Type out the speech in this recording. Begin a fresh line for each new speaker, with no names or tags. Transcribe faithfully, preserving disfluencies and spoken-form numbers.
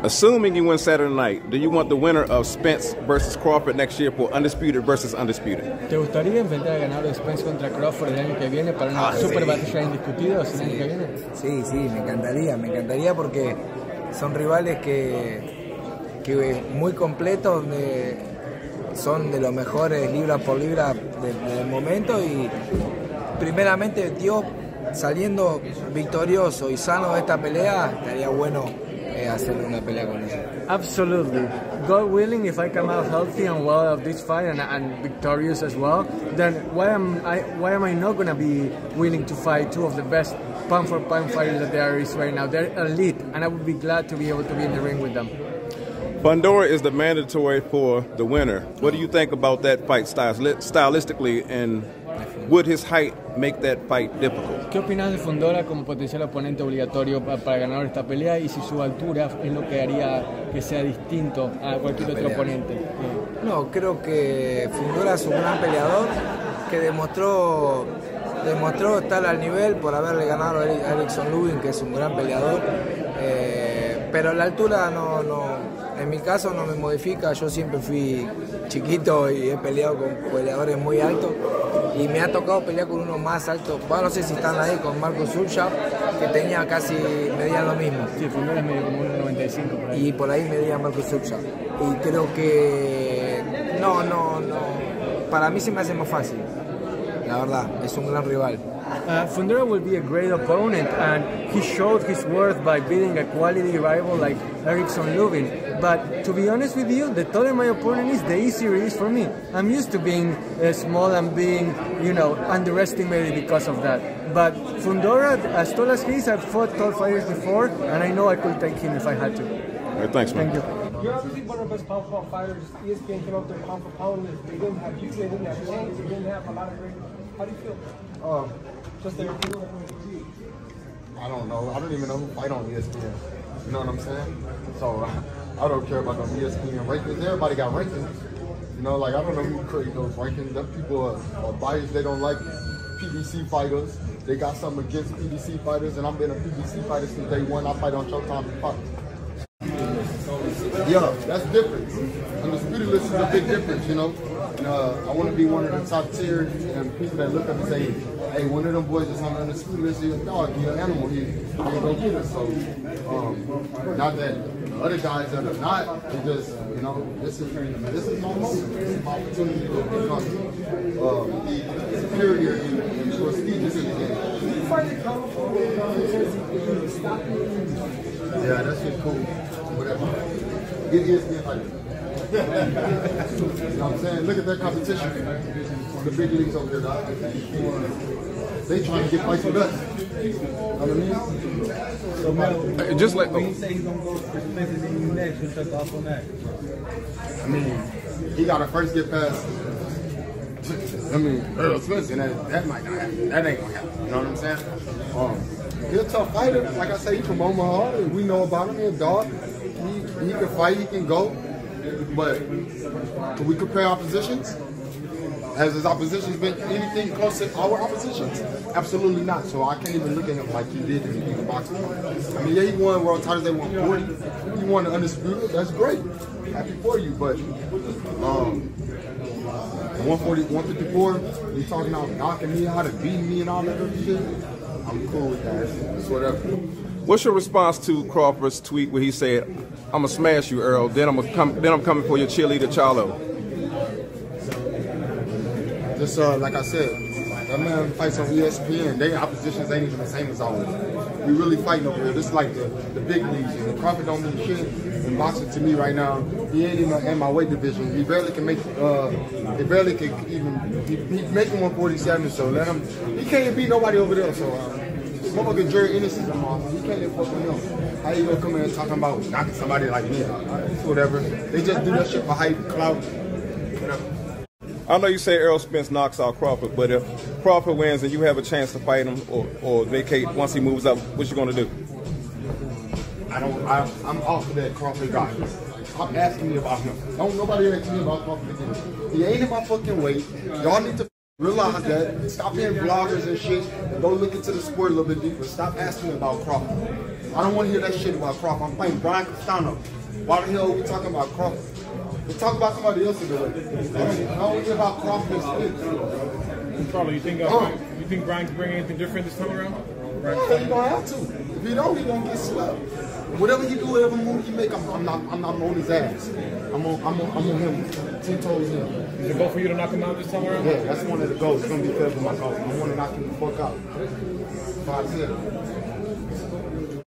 Assuming you win Saturday night, do you want the winner of Spence versus Crawford next year for undisputed versus undisputed?
¿Te gustaría enfrentar al ganador de Spence contra Crawford el año que viene para una ah, super sí. batalla indiscutidos el año que viene?
Sí, sí, me encantaría, me encantaría porque son rivales que, que muy completos, donde son de los mejores libra por libra del, del momento y primeramente Dios saliendo victorioso y sano de esta pelea, estaría bueno eh, hacer una pelea con ellos.
Absolutely. God willing, if I come out healthy and well of this fight and, and victorious as well, then why am I why am I not going to be willing to fight two of the best pound for pound fighters that there is right now? They're elite, and I would be glad to be able to be in the ring with them.
Fundora is the mandatory for the winner. What do you think about that fight stylistically, and would his height make that fight difficult?
¿Qué opinas de Fundora como potencial oponente obligatorio para ganar esta pelea y si su altura es lo que haría que sea distinto a cualquier otro oponente?
No, creo que Fundora es un gran peleador que demostró demostró estar al nivel por haberle ganado a Erickson Lubin, que es un gran peleador, eh, pero la altura no, no en mi caso no me modifica. Yo siempre fui chiquito y he peleado con peleadores muy altos y me ha tocado pelear con uno más alto. Bueno, no sé si están ahí con Marcus Subchak, que tenía casi, medían lo mismo.
Sí, Fundora es medio como uno noventa y cinco por ahí.
Y por ahí medía Marcus Subchak. Y creo que no, no, no. Para mí se me hace más fácil. La verdad, es un gran rival.
Uh, Fundora will be a great opponent, and he showed his worth by beating a quality rival like Erickson Lubin. But to be honest with you, the taller my opponent is, the easier it is for me. I'm used to being uh, small and being, you know, underestimated because of that. But Fundora, as tall as he is, I've fought tall fighters before, and I know I could take him if I had to.
All right, thanks, man.
Thank you.
You're obviously one of the best pound for pound fighters. E S P N came up with their pound for pound list. They didn't have you, they didn't have James, they didn't have a lot of great. How do you feel?
Um,
Just their
I don't know. I don't even know who fight on E S P N. You know what I'm saying? So I don't care about those E S P N rankings. Everybody got rankings. You know, like I don't know who created those rankings. Them people are, are biased. They don't like P B C fighters. They got something against P B C fighters, and I've been a P B C fighter since day one. I fight on Showtime and Fox. Yeah, that's different. Undisputed list is a big difference, you know. Uh, I want to be one of the top tier and people that look up and say, hey, one of them boys is on the undisputed list, he's a dog, he's an animal, he, he ain't gonna get it. So, um, not that other guys that are not, it just, you know, this is this is my moment. This is my opportunity to become uh, superior and, and prestigious in the game. Yeah, that shit cool. Whatever. Get E S P N fighter. You know what I'm saying? Look at their competition. The big leagues over there, dog. They trying to get fights with us. You know what I mean? So,
just like
when you say he's gonna go for Spencer and you next, who took off on that?
I mean, he gotta first get past. I mean, Earl Spence, and that, that might not happen. That ain't gonna happen. You know what I'm saying? Um, he's a tough fighter. Like I say, he's from Omaha. And we know about him. He's a dog. He, he can fight. He can go. But can we compare our positions? Has his oppositions been anything close to our oppositions? Absolutely not. So I can't even look at him like he did in, in the boxing. I mean, yeah, he won world titles. They won forty. He won the undisputed. That's great. Happy for you. But um, one forty, one fifty-four, you talking about knocking me out and beating me and all that other shit? I'm cool with that. It's whatever.
What's your response to Crawford's tweet where he said, "I'm gonna smash you, Earl. Then I'm gonna come. Then I'm coming for your cheerleader, Charlo."
Just uh, like I said, that man fights on E S P N. Their oppositions ain't even the same as ours. We really fighting over here. This is like the, the big leagues. And Crawford don't mean shit in boxing to me right now. He ain't even in my weight division. He barely can make. Uh, he barely can even. He, he's making one forty-seven. So let him. He can't beat nobody over there. So. Uh, Motherfucker Jerry Ennis is a monster. He can't even fuck with him. How you gonna come in and talking about knocking somebody like me? Whatever. They just do that shit for hype, clout, whatever.
I know you say Earl Spence knocks out Crawford, but if Crawford wins and you have a chance to fight him or, or vacate once he moves up, what you gonna do?
I don't. I, I'm off of that Crawford guy. Stop asking me about him. Don't nobody ask me about Crawford again. He ain't in my fucking weight. Y'all need to realize that. Stop being bloggers and shit. And go look into the sport a little bit deeper. Stop asking me about Crawford. I don't want to hear that shit about Crawford. I'm fighting Brian Castano. Why the hell are we talking about Crawford? We talk about somebody else in the way. I don't hear about Crawford.
Probably. You think uh,
Oh.
you think Brian can bring anything different this time around?
Yeah, he gonna have to. If he don't, he gonna get swept. Whatever he do, whatever move he make, I'm, I'm not, I'm not on his ass. I'm on, I'm on, I'm on him. Ten toes in.
Is it goal for you to knock him out this time around?
Yeah, that's one of the goals. It's gonna be fair for my goal. I want to knock him the fuck out. Five zero.